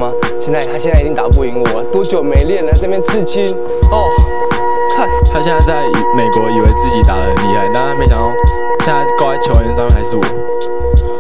吗？他现在一定打不赢我，多久没练了，这边刺青哦，看他现在在美国以为自己打得很厉害，但他没想到现在挂在球员上面还是我。